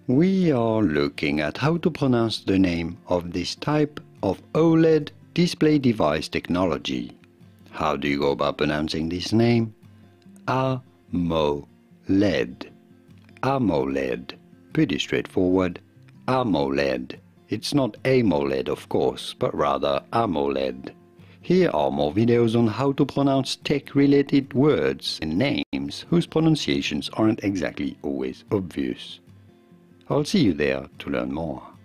We are looking at how to pronounce the name of this type of OLED display device technology. How do you go about pronouncing this name? AMOLED. AMOLED. Pretty straightforward. AMOLED. It's not AMOLED, of course, but rather AMOLED. Here are more videos on how to pronounce tech-related words and names whose pronunciations aren't exactly always obvious. I'll see you there to learn more.